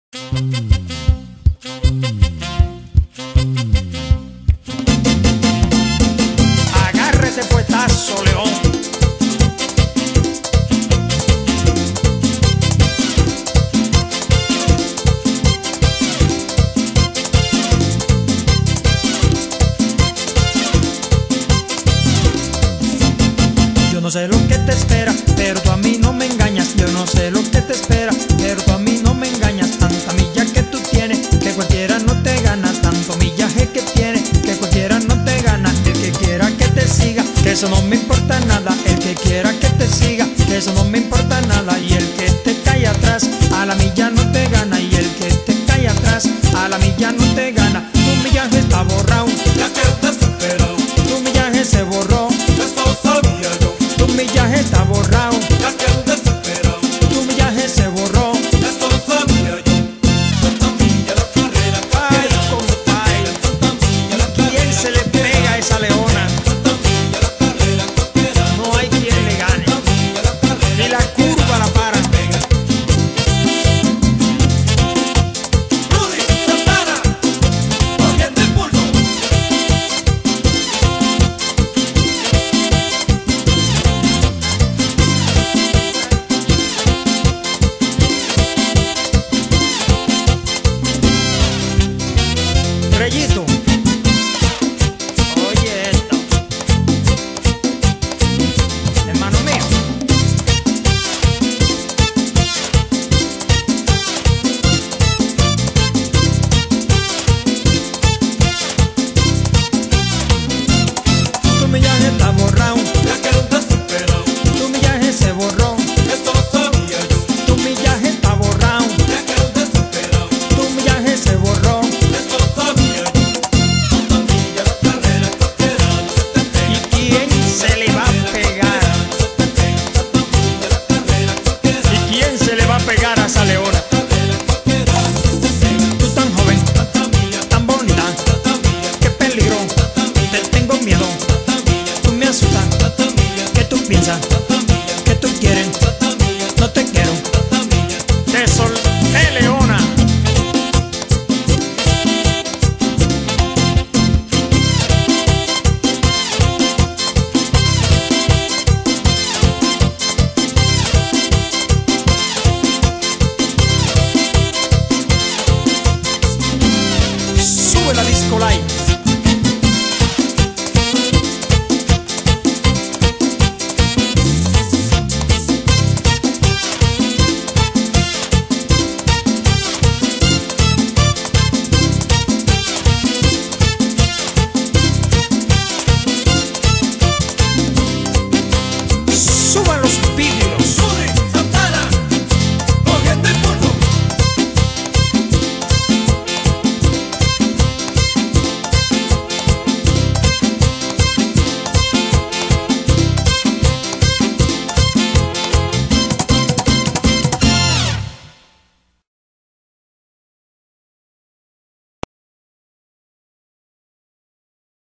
Agárrese fuetazo, león. Yo no sé lo que te espera, pero tú a mí no me engañas. Yo no sé lo que te espera, pero tú a mí no me engañas. Tanta milla que tú tienes, que cualquiera no te gana. Tanto millaje que tienes, que cualquiera no te gana. El que quiera que te siga, que eso no me importa nada. El que quiera que te siga, que eso no me